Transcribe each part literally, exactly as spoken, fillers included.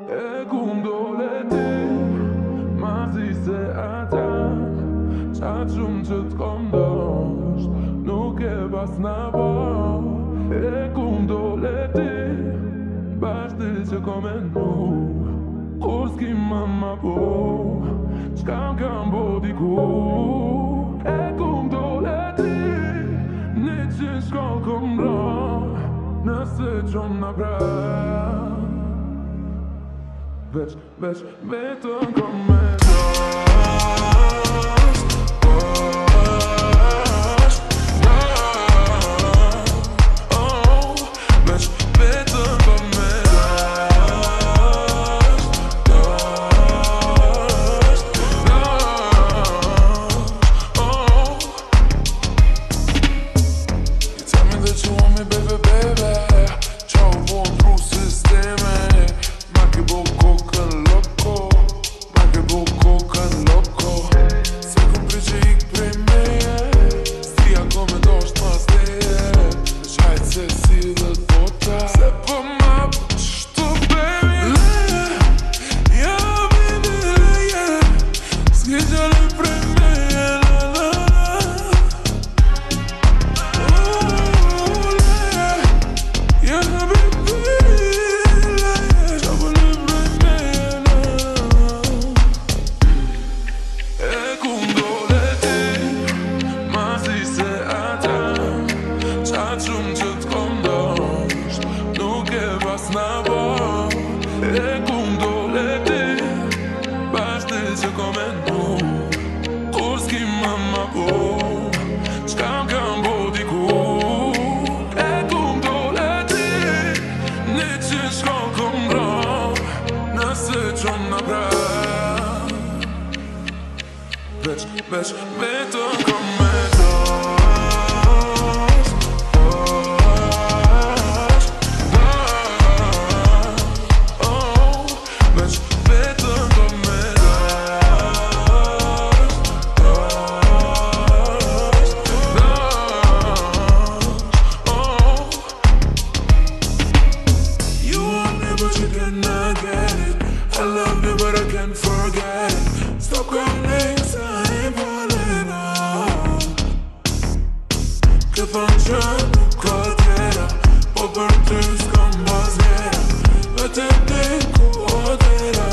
E kum dole ti, ma si se ata qatë shumë që t'kom dosht, nuk e pas në bo. E kum dole ti, bashti që kom e nu, kur s'ki më më po, qka m'kam bo diku. E kum dole ti, një që shkoll kom ra, nëse qon në pra. Veç, veç, vetën kom me shumë që t'kom dosht, nuk e pas në bo. E kum dole ti, bashti që kom e nu, kur s'ki më më po, qka m'kam bo diku. E kum dole ti, një që shkoll kom ra, nëse qon në pra. Veç, veç, vetën kom me but you cannot get it. I love you but I can't forget it. Stop crying, I'm falling off. Che faccio quotidiana, po' per te scombasera, ma te tengo quotidiana.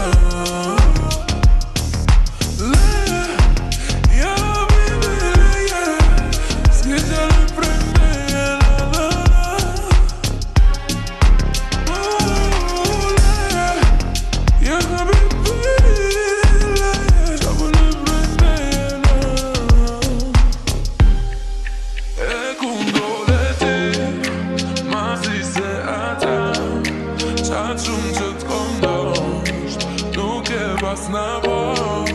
Qatë shumë që t'kom dosht, nuk e pas në bo.